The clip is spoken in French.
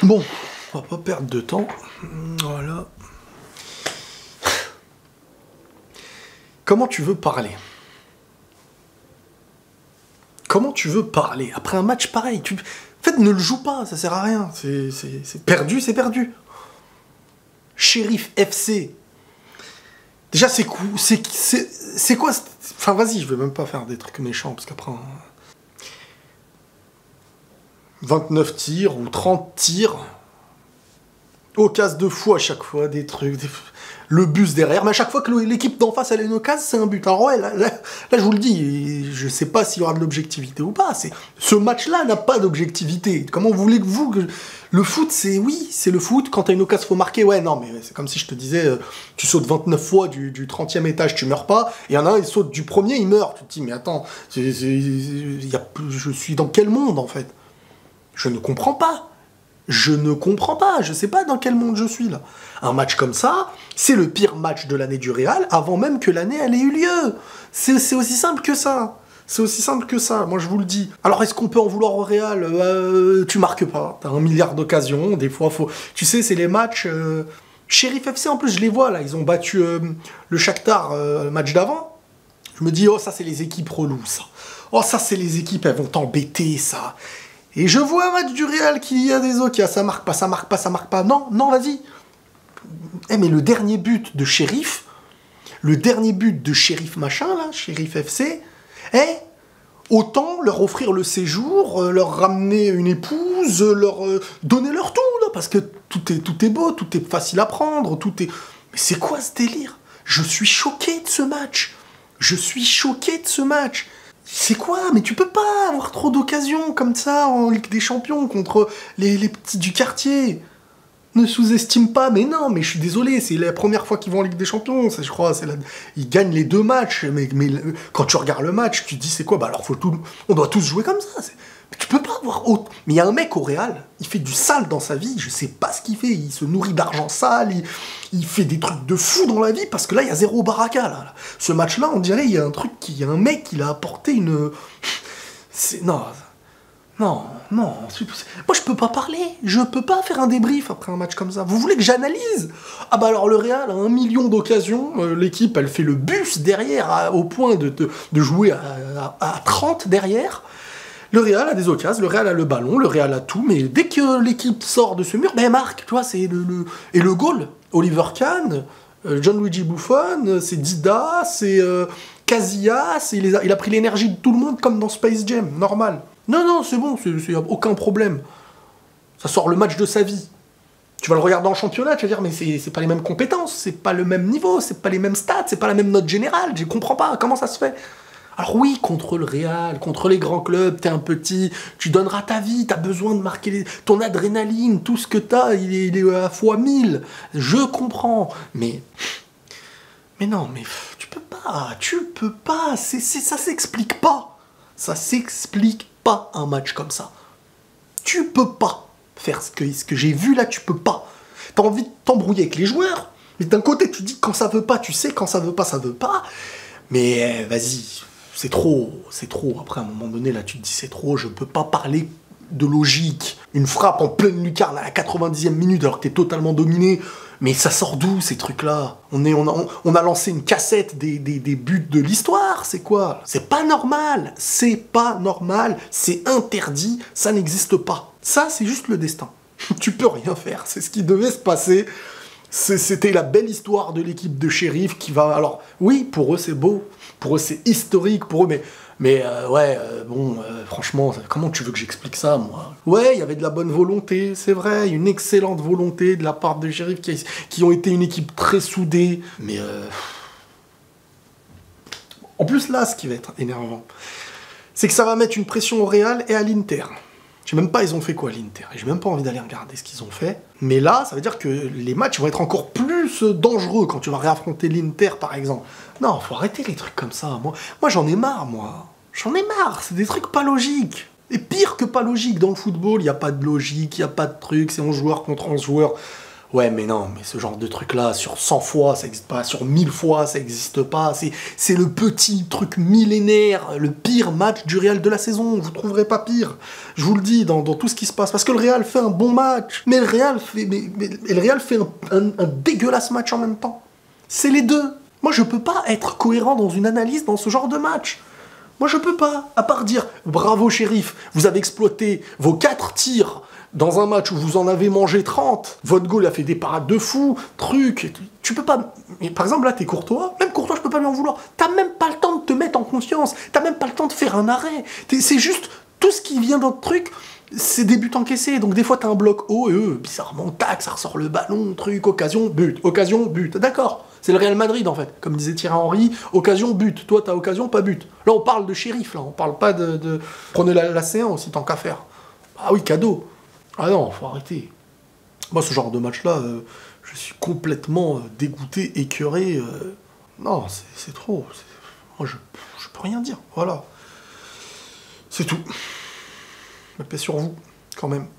Bon, on va pas perdre de temps. Voilà. Comment tu veux parler? Comment tu veux parler après un match pareil? En fait, ne le joue pas, ça sert à rien. C'est perdu, c'est perdu. Sheriff FC. Déjà, c'est quoi? Enfin, vas-y, je vais même pas faire des trucs méchants, parce qu'après... 29 tirs ou 30 tirs. Occasion de fou à chaque fois, des trucs... Le bus derrière, mais à chaque fois que l'équipe d'en face elle a une occasion, c'est un but. Alors ouais, là, je vous le dis, je sais pas s'il y aura de l'objectivité ou pas. Ce match-là n'a pas d'objectivité. Comment voulez que vous... Le foot, c'est le foot. Quand t'as une occasion, faut marquer. Ouais, non, mais c'est comme si je te disais, tu sautes 29 fois du 30e étage, tu meurs pas. Et il y en a un, il saute du premier, il meurt. Tu te dis, mais attends, je suis dans quel monde, en fait? Je ne comprends pas. Je ne comprends pas, je sais pas dans quel monde je suis là. Un match comme ça, c'est le pire match de l'année du Real avant même que l'année elle ait eu lieu. C'est aussi simple que ça. C'est aussi simple que ça, moi je vous le dis. Alors est-ce qu'on peut en vouloir au Real? Tu marques pas, t'as 1 milliard d'occasions, des fois faut... Tu sais, c'est les matchs... Sheriff FC en plus, je les vois là, ils ont battu le Shakhtar le match d'avant. Je me dis, oh ça c'est les équipes reloues ça. Oh ça c'est les équipes, elles vont t'embêter ça. Et je vois un match du Real qui a des occasions, ça marque pas, ça marque pas, ça marque pas. Non, non, vas-y. Eh, mais le dernier but de Sheriff, machin, là, Sheriff FC, autant leur offrir le séjour, leur ramener une épouse, leur donner leur tout, là, parce que tout est beau, tout est facile à prendre, tout est... Mais c'est quoi ce délire? Je suis choqué de ce match. Je suis choqué de ce match. C'est quoi? Mais tu peux pas avoir trop d'occasions comme ça en Ligue des Champions contre les petits du quartier. Ne sous-estime pas, mais non, mais je suis désolé, c'est la première fois qu'ils vont en Ligue des Champions, je crois, ils gagnent les 2 matchs, mais quand tu regardes le match, tu te dis c'est quoi? Bah alors on doit tous jouer comme ça. Mais tu peux pas avoir autre. Mais il y a un mec au Real, il fait du sale dans sa vie, je sais pas ce qu'il fait, il se nourrit d'argent sale, il fait des trucs de fou dans la vie, parce que là, il y a zéro baraka, là. Ce match-là, on dirait, il y a un mec qui l'a apporté une... Non. Moi, je peux pas parler. Je peux pas faire un débrief après un match comme ça. Vous voulez que j'analyse? Ah bah alors, le Real a 1 million d'occasions. L'équipe, elle fait le bus derrière, au point de jouer à 30 derrière. Le Real a des occasions, le Real a le ballon, le Real a tout. Mais dès que l'équipe sort de ce mur, ben elle marque. Tu vois, c'est Et le goal, Oliver Kahn, Gianluigi Buffon, c'est Dida, c'est Casillas. Il a pris l'énergie de tout le monde comme dans Space Jam, normal. Non, c'est bon, c'est aucun problème. Ça sort le match de sa vie. Tu vas le regarder en championnat, tu vas dire, mais c'est pas les mêmes compétences, c'est pas le même niveau, c'est pas les mêmes stats, c'est pas la même note générale, je comprends pas, comment ça se fait? Alors oui, contre le Real, contre les grands clubs, t'es un petit, tu donneras ta vie, t'as besoin de marquer ton adrénaline, tout ce que t'as, il est à fois 1000. Je comprends, mais non, mais tu peux pas, ça s'explique pas. Ça s'explique pas un match comme ça. Tu peux pas faire ce que j'ai vu là, tu peux pas. T'as envie de t'embrouiller avec les joueurs, mais d'un côté tu dis quand ça veut pas, tu sais quand ça veut pas, ça veut pas. Mais vas-y, c'est trop. Après à un moment donné là, tu te dis c'est trop, je peux pas parler de logique. Une frappe en pleine lucarne à la 90e minute alors que t'es totalement dominé. Mais ça sort d'où ces trucs-là? On a lancé une cassette des buts de l'histoire, c'est quoi? C'est pas normal, c'est interdit, ça n'existe pas. Ça, c'est juste le destin. Tu peux rien faire, c'est ce qui devait se passer. C'était la belle histoire de l'équipe de Sheriff qui va... Alors, oui, pour eux c'est beau, pour eux c'est historique, pour eux, mais franchement, comment tu veux que j'explique ça, moi? Ouais, il y avait de la bonne volonté, c'est vrai, une excellente volonté de la part de Sheriff qui ont été une équipe très soudée, mais... En plus, là, ce qui va être énervant, c'est que ça va mettre une pression au Real et à l'Inter. Je sais même pas, ils ont fait quoi, l'Inter. J'ai même pas envie d'aller regarder ce qu'ils ont fait. Mais là, ça veut dire que les matchs vont être encore plus dangereux quand tu vas réaffronter l'Inter, par exemple. Non, faut arrêter les trucs comme ça. Moi j'en ai marre, moi. J'en ai marre, c'est des trucs pas logiques. Et pire que pas logique, dans le football, il n'y a pas de logique, il n'y a pas de truc, c'est 11 joueurs contre 11 joueurs. Ouais, mais non, mais ce genre de truc-là, sur 100 fois, ça n'existe pas, sur 1000 fois, ça n'existe pas. C'est le petit truc millénaire, le pire match du Real de la saison. Vous trouverez pas pire. Je vous le dis, dans tout ce qui se passe. Parce que le Real fait un bon match, mais le Real fait un dégueulasse match en même temps. C'est les deux. Moi, je peux pas être cohérent dans une analyse dans ce genre de match. Moi, je peux pas. À part dire, bravo, shérif, vous avez exploité vos 4 tirs dans un match où vous en avez mangé 30, votre goal a fait des parades de fou, tu peux pas... Mais par exemple, là, t'es Courtois, même Courtois, je peux pas lui en vouloir. T'as même pas le temps de te mettre en confiance, t'as même pas le temps de faire un arrêt. C'est juste, tout ce qui vient dans le truc, c'est des buts encaissés. Donc des fois, t'as un bloc haut, et bizarrement, tac, ça ressort le ballon, occasion, but. D'accord, c'est le Real Madrid, en fait. Comme disait Thierry Henry, occasion, but. Toi, t'as occasion, pas but. Là, on parle de shérif, là, on parle pas de... Prenez la C1 aussi, tant qu'à faire. Ah oui, cadeau. Ah non, faut arrêter. Moi, ce genre de match-là, je suis complètement dégoûté, écœuré. Non, c'est trop. Moi, je peux rien dire. Voilà. C'est tout. La paix sur vous, quand même.